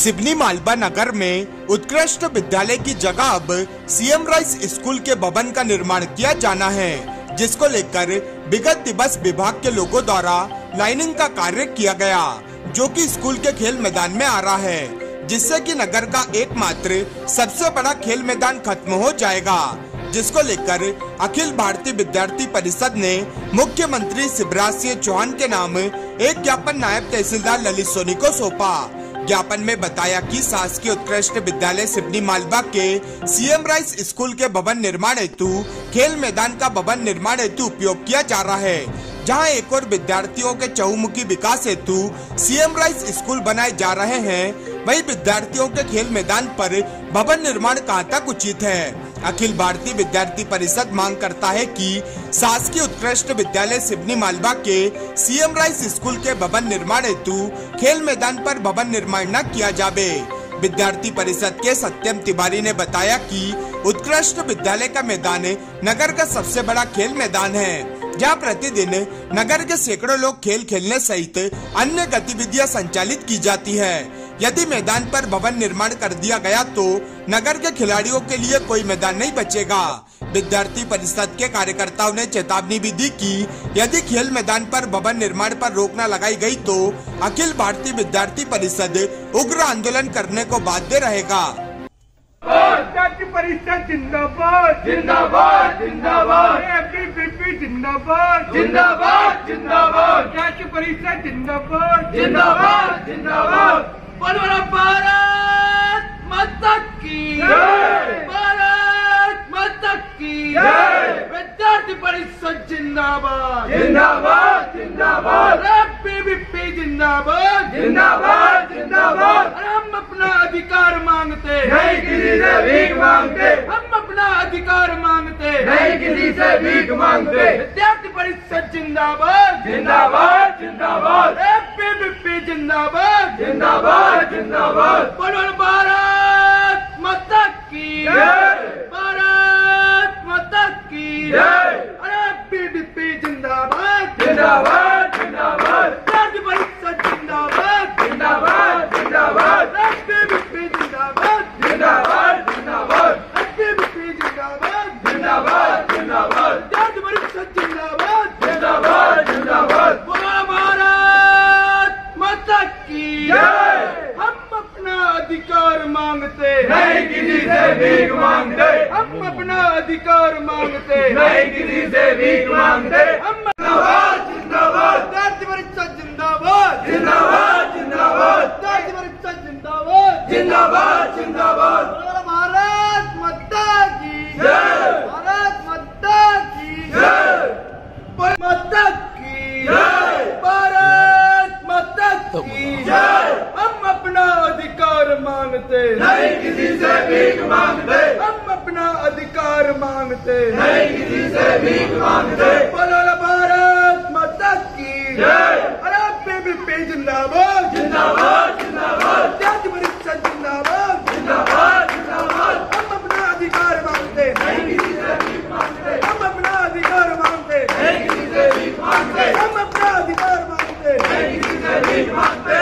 सिवनी मालवा नगर में उत्कृष्ट विद्यालय की जगह अब सीएम राइस स्कूल के भवन का निर्माण किया जाना है, जिसको लेकर विगत दिवस विभाग के लोगों द्वारा लाइनिंग का कार्य किया गया, जो कि स्कूल के खेल मैदान में आ रहा है, जिससे कि नगर का एकमात्र सबसे बड़ा खेल मैदान खत्म हो जाएगा, जिसको लेकर अखिल भारतीय विद्यार्थी परिषद ने मुख्यमंत्री शिवराज सिंह चौहान के नाम एक ज्ञापन नायब तहसीलदार ललित सोनी को सौंपा। ज्ञापन में बताया कि शासकीय उत्कृष्ट विद्यालय सिवनी मालवा के सीएम राइस स्कूल के भवन निर्माण हेतु खेल मैदान का भवन निर्माण हेतु उपयोग किया जा रहा है, जहां एक और विद्यार्थियों के चहुमुखी विकास हेतु सीएम राइस स्कूल बनाए जा रहे हैं, वही विद्यार्थियों के खेल मैदान पर भवन निर्माण कहां तक उचित है। अखिल भारतीय विद्यार्थी परिषद मांग करता है कि शासकीय उत्कृष्ट विद्यालय सिवनी मालवा के सीएम राइस स्कूल के भवन निर्माण हेतु खेल मैदान पर भवन निर्माण न किया जावे। विद्यार्थी परिषद के सत्यम तिवारी ने बताया कि उत्कृष्ट विद्यालय का मैदान नगर का सबसे बड़ा खेल मैदान है, जहां प्रतिदिन नगर के सैकड़ों लोग खेल खेलने सहित अन्य गतिविधियां संचालित की जाती है। यदि मैदान पर भवन निर्माण कर दिया गया तो नगर के खिलाड़ियों के लिए कोई मैदान नहीं बचेगा। विद्यार्थी परिषद के कार्यकर्ताओं ने चेतावनी भी दी कि यदि खेल मैदान पर भवन निर्माण पर रोक न लगाई गई तो अखिल भारतीय विद्यार्थी परिषद उग्र आंदोलन करने को बाध्य रहेगा। विद्यार्थी परिषद जिंदाबाद जिंदाबाद जिंदाबाद, एबीवीपी जिंदाबाद जिंदाबाद जिंदाबाद, विद्यार्थी परिषद जिंदाबाद जिंदाबाद जिंदाबाद। बोलो भारत माता की जय, भारत माता की जय। विद्यार्थी परिषद जिंदाबाद जिंदाबाद जिंदाबाद, एबीवीपी जिंदाबाद जिंदाबाद जिंदाबाद। हम अपना अधिकार मांगते नहीं किसी से भीख मांगते, हम अपना अधिकार मांगते नहीं किसी से भीख मांगते। विद्यार्थी परिषद जिंदाबाद जिंदाबाद जिंदाबाद, एबीवीपी जिंदाबाद जिंदाबाद जिंदाबाद। बोलो भारत माता की जय, भारत माता की जय। एबीवीपी जिंदाबाद जिंदाबाद जिंदाबाद, विद्यार्थी परिषद जिंदाबाद जिंदाबाद जिंदाबाद, एबीवीपी जिंदाबाद जिंदाबाद जिंदाबाद, एबीवीपी जिंदाबाद जिंदाबाद जिंदाबाद, विद्यार्थी परिषद जिंदाबाद जिंदाबाद जिंदाबाद। बोलो भारत माता की जय। हम अपना अधिकार मांगते नहीं किसी से भीख मांगते, हम अपना अधिकार मांगते नहीं किसी से भीख मांगते। हम जिंदाबाद जिंदाबाद, विद्यार्थी परिषद जिंदाबाद जिंदाबाद जिंदाबाद, विद्यार्थी परिषद जिंदाबाद जिंदाबाद जिंदाबाद। भारत माता की जय, भारत माता की जय, माता की जय, भारत माता की जय। हम अपना अधिकार मांगते नहीं किसी से भीख मांगते, हम अपना अधिकार मांगते नहीं किसी से भीख मांगते। बोलो भारत माता की जय, एबीवीपी जिंदाबाद जिंदाबाद जिंदाबाद, विद्यार्थी परिषद जिंदाबाद जिंदाबाद जिंदाबाद। हम अपना अधिकार मांगते नहीं किसी से भीख मांगते, हम अपना अधिकार मांगते नहीं किसी से भीख मांगते, हम अपना अधिकार मांगते नहीं किसी से भीख मांगते।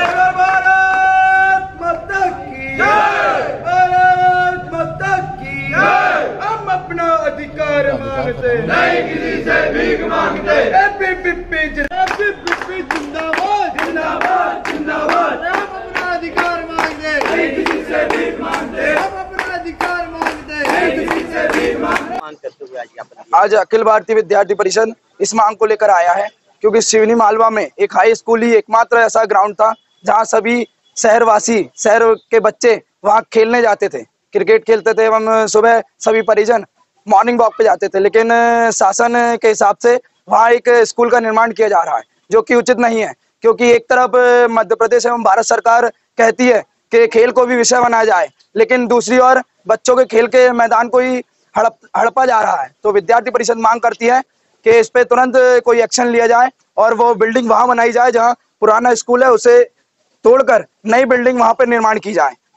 भारत माता की जय, भारत माता की जय। हम अपना अधिकार मांगते नहीं किसी से भीख मांगते। एबीवीपी जिंदाबाद जिंदाबाद जिंदाबाद, हम अपना अधिकार मांगते नहीं किसी से भीख मांगते, हम अपना अधिकार मांगते नहीं किसी से भीख मांगते। आज अखिल भारतीय विद्यार्थी परिषद इस मांग को लेकर आया है, क्योंकि सिवनी मालवा में एक हाई स्कूल ही एकमात्र ऐसा ग्राउंड था जहां सभी शहरवासी, शहर के बच्चे वहां खेलने जाते थे, क्रिकेट खेलते थे एवं सुबह सभी परिजन मॉर्निंग वॉक पे जाते थे। लेकिन शासन के हिसाब से वहाँ एक स्कूल का निर्माण किया जा रहा है, जो कि उचित नहीं है, क्योंकि एक तरफ मध्य प्रदेश एवं भारत सरकार कहती है कि खेल को भी विषय बनाया जाए, लेकिन दूसरी ओर बच्चों के खेल के मैदान को ही हड़पा जा रहा है। तो विद्यार्थी परिषद मांग करती है कि इस पे तुरंत कोई एक्शन लिया जाए और वो बिल्डिंग वहां बनाई जाए जहां पुराना स्कूल है, उसे तोड़कर नई बिल्डिंग वहां पर निर्माण की जाए।